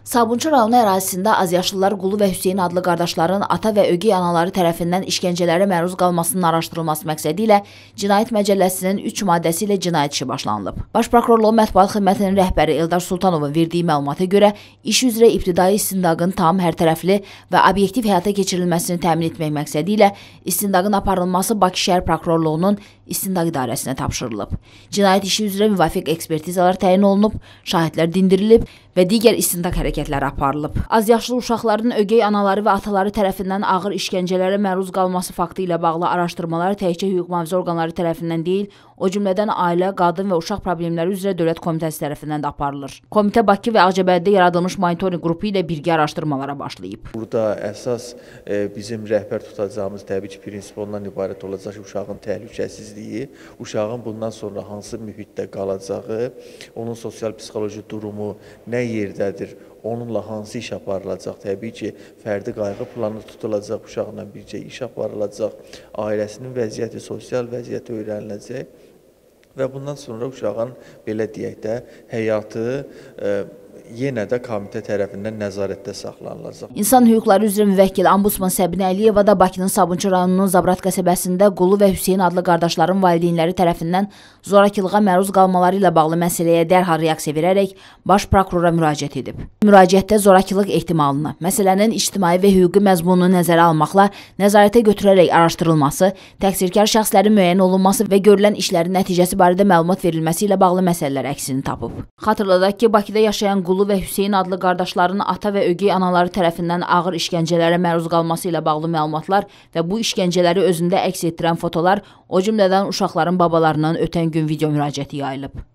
Sabunçu rayonu ərazisində azyaşlılar Qulu və Hüseyn adlı qardaşların ata və ögey anaları tərəfindən işgəncələrə məruz qalmasının araşdırılması məqsədi ilə Cinayət Məcəlləsinin 3 maddəsi ilə cinayət işi başlanılıb. Baş Prokurorluğun Mətbuat Xidmətinin rəhbəri Eldar Sultanovun verdiyi məlumata görə, iş üzrə ibtidai istintaqın tam, hərtərəfli və obyektiv həyata keçirilməsini təmin etmək məqsədi ilə istintaqın aparılması Bakı şəhər Prokurorluğunun İstintaq İdarəsinə tapşırılıb. Cinayət işi üzrə müvafiq ekspertizalar təyin olunub, şahidlər dindirilib və digər istintaq hərəkətləri aparılıb. Azyaşlı uşaqların ögey anaları və ataları tərəfindən ağır işgəncələrə məruz qalması faktı ilə bağlı araşdırmalar təkcə hüquq mühafizə orqanları tərəfindən deyil, o cümlədən Ailə, Qadın və Uşaq Problemləri üzrə Dövlət Komitəsi tərəfindən də aparılır. Komitə Bakı və Ağcabədidə yaradılmış monitorinq qrupu ilə birgə araşdırmalara başlayıb. Burada əsas bizim rəhbər tutacağımız təbii ki, prinsip ondan ibarət olacaq ki, uşağın təhlükəsizliyi, uşağın bundan sonra hansı mühitdə qalacağı, onun sosial-psixoloji durumu nə yerdədir, onunla hansı iş aparılacaq, təbii ki, fərdi qayğı planı tutulacaq, uşaqla bircə iş aparılacaq, ailəsinin vəziyyəti, sosial vəziyyəti öyrəniləcək və bundan sonra uşağın, belə deyək də, həyatı yenə də komitə tərəfindən nəzarətdə saxlanılacaq. İnsan hüquqları üzrə müvəkkil Ombudsman Səbinə Əliyeva da Bakının Sabunçu rayonunun Zabrat qəsəbəsində Qulu və Hüseyn adlı qardaşların valideynləri tərəfindən zorakılığa məruz qalmaları ilə bağlı məsələyə dərhal reaksiya verərək Baş Prokurora müraciət edib. Müraciətdə zorakılıq ehtimalını, məsələnin ictimai və hüquqi məzmununu nəzərə almaqla nəzarətə götürərək araşdırılması, təqsirkar şəxslərin müəyyən olunması və görülən işlərin nəticəsi barədə məlumat verilməsi ilə bağlı məsələlər əksini tapıb. Xatırladaq ki, Bakıda yaşayan Qulu və Hüseyn adlı qardaşların ata və ögey anaları tərəfindən ağır işgəncələrə məruz qalması ilə bağlı məlumatlar və bu işgəncələri özündə əks etdirən fotolar, o cümlədən uşaqların babalarının ötən gün video müraciəti yayılıb.